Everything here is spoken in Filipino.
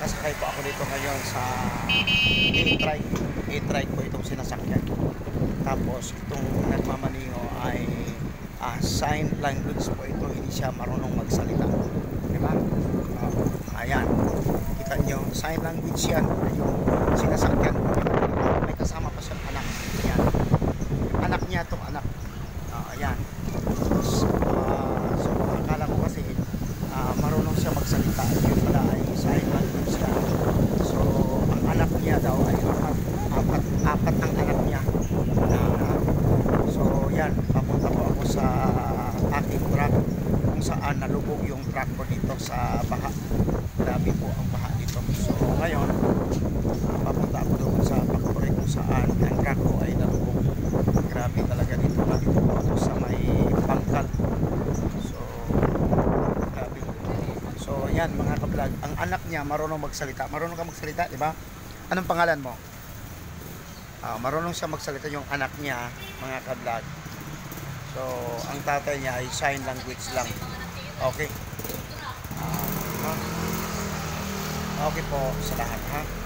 nakasakay po ako dito ngayon sa e-trike. E-trike po itong sinasakyan. Tapos itong nagmamaneho ay sign language po ito. Hindi siya marunong magsalita. Diba? Ayan. Kita nyo, sign language yan. Yung sinasakyan. May kasama pa siyang anak. Ayan. Anak niya itong anak. Ayan. So akala ko kasi marunong siya magsalita. Yun pala ay sign language siya. So ang anak niya daw ay apat ang anak niya. So yan, papunta po ako sa aking truck kung saan nalubog yung truck ko dito sa baha. Grabe po ang baha dito. So ngayon papunta ako doon sa factory kung saan ang truck ko ay nalubog. Grabe talaga dito. Nandito po ako sa may bangkal. So grabe. So yan mga ka-vlog, ang anak niya marunong magsalita. Marunong ka magsalita, di ba? Anong pangalan mo? Marunong siya magsalita yung anak niya, mga ka-vlog. So ang tatay niya ay sign language lang. Okay. Okay po sa lahat, ha?